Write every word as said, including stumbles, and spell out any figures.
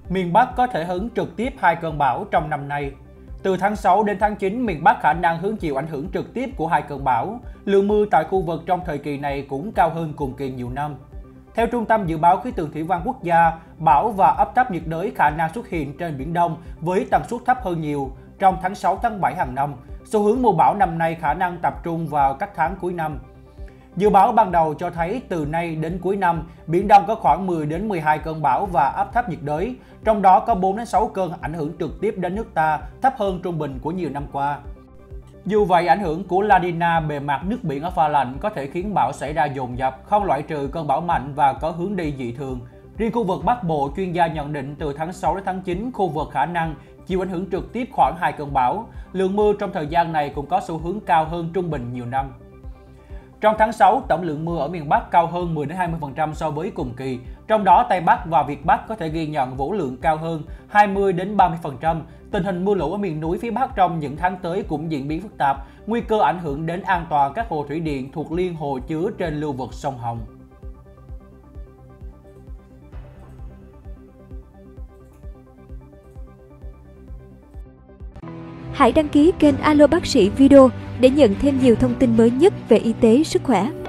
miền Bắc có thể hứng trực tiếp hai cơn bão trong năm nay. Từ tháng sáu đến tháng chín, miền Bắc khả năng hứng chịu ảnh hưởng trực tiếp của hai cơn bão. Lượng mưa tại khu vực trong thời kỳ này cũng cao hơn cùng kỳ nhiều năm. Theo Trung tâm Dự báo Khí tượng Thủy văn Quốc gia, bão và áp thấp nhiệt đới khả năng xuất hiện trên Biển Đông với tần suất thấp hơn nhiều trong tháng sáu tháng bảy hàng năm. Xu hướng mùa bão năm nay khả năng tập trung vào các tháng cuối năm. Dự báo ban đầu cho thấy từ nay đến cuối năm, Biển Đông có khoảng mười đến mười hai cơn bão và áp thấp nhiệt đới, trong đó có bốn đến sáu cơn ảnh hưởng trực tiếp đến nước ta, thấp hơn trung bình của nhiều năm qua. Dù vậy, ảnh hưởng của La Nina, bề mặt nước biển ở pha lạnh có thể khiến bão xảy ra dồn dập, không loại trừ cơn bão mạnh và có hướng đi dị thường. Riêng khu vực Bắc Bộ, chuyên gia nhận định từ tháng sáu đến tháng chín, khu vực khả năng chịu ảnh hưởng trực tiếp khoảng hai cơn bão. Lượng mưa trong thời gian này cũng có xu hướng cao hơn trung bình nhiều năm. Trong tháng sáu, tổng lượng mưa ở miền Bắc cao hơn mười đến hai mươi phần trăm so với cùng kỳ. Trong đó, Tây Bắc và Việt Bắc có thể ghi nhận vũ lượng cao hơn hai mươi đến ba mươi phần trăm. Tình hình mưa lũ ở miền núi phía Bắc trong những tháng tới cũng diễn biến phức tạp, nguy cơ ảnh hưởng đến an toàn các hồ thủy điện thuộc liên hồ chứa trên lưu vực sông Hồng. Hãy đăng ký kênh Alo Bác sĩ Video để nhận thêm nhiều thông tin mới nhất về y tế, sức khỏe.